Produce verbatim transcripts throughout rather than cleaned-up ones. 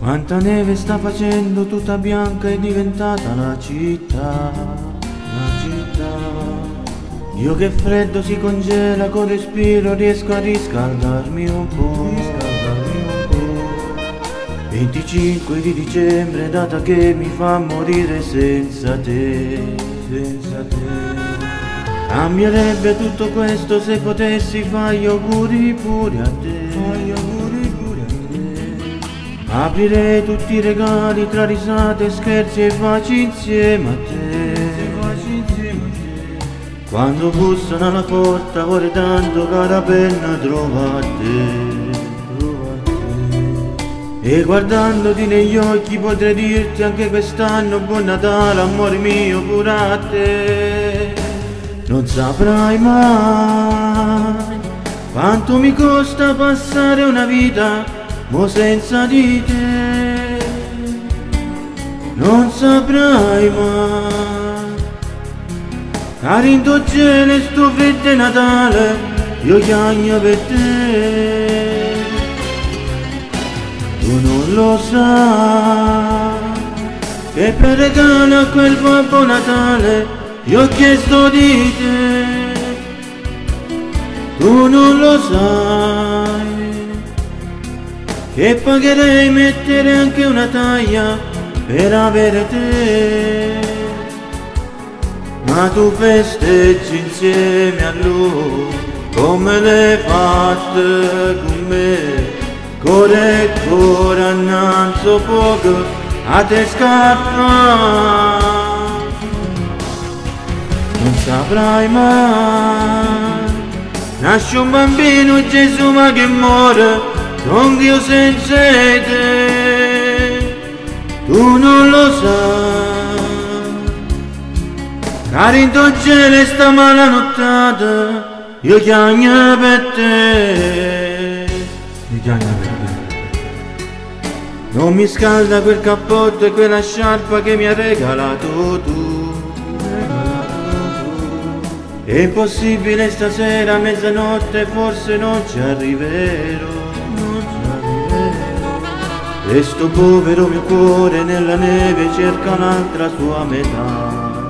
Quanta neve sta facendo, tutta bianca è diventata la città, la città. Io che freddo si congela, con respiro riesco a riscaldarmi un po', riscaldarmi un po'. venticinque di dicembre, data che mi fa morire senza te, senza te. Cambierebbe tutto questo se potessi fare gli auguri pure a te, gli auguri pure a te. Aprirei tutti i regali tra risate, scherzi e baci insieme a te, baci insieme a te. Quando bussano alla porta vorrei tanto cara penna trovate, e guardandoti negli occhi potrei dirti anche quest'anno buon Natale, amore mio, pure a te. Non saprai mai quanto mi costa passare una vita mo senza di te. Non saprai mai, carindo gene sto freddo Natale, io chiagno per te. Tu non lo sai che per regalo a quel Babbo Natale io ho chiesto di te. Tu non lo sai che pagherei mettere anche una taglia per avere te. Ma tu festeggi insieme a lui come l'hai fatte con me. Core e core annanzo poco a te scappa. Non saprai mai, nasce un bambino Gesù ma che muore, son io senza te. Tu non lo sai, carindo gene sta mala nottata, io chiagno per te, io chiagno per te. Non mi scalda quel cappotto e quella sciarpa che mi ha regalato tu. È impossibile stasera a mezzanotte, forse non ci arriverò, non ci arriverò. E sto povero mio cuore nella neve cerca un'altra sua metà.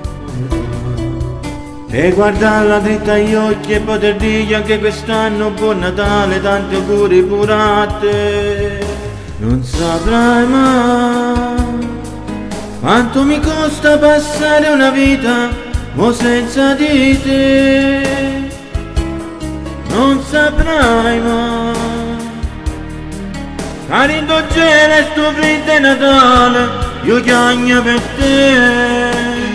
E guardarla dritta agli occhi e poter dirgli anche quest'anno buon Natale, tanti auguri pure a te. Non saprai mai quanto mi costa passare una vita mo senza di te. Non saprai mai, carindo gene sto freddo Natale, io chiagno per te.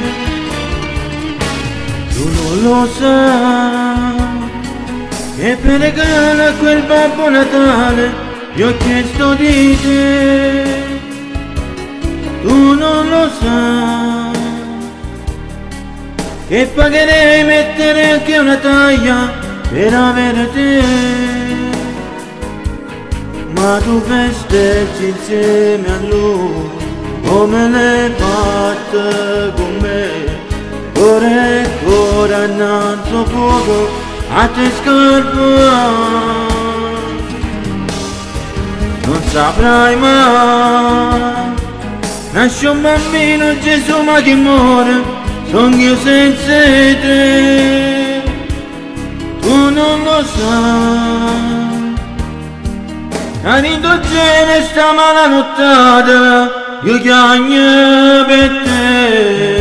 Tu non lo sai che per regalo a quel Babbo Natale io ho chiesto di te. Tu non lo sai che pagherei mettere anche una taglia per avere te. Ma tu festeggi insieme a lui come l'hai fatta con me. Ore e ore annanzo fuoco a te scappa. Non saprai mai, nasce un bambino Gesù ma che muore, son io senza te. Tu non lo sai, carindo gene sta mala nottata, io chiagno per te.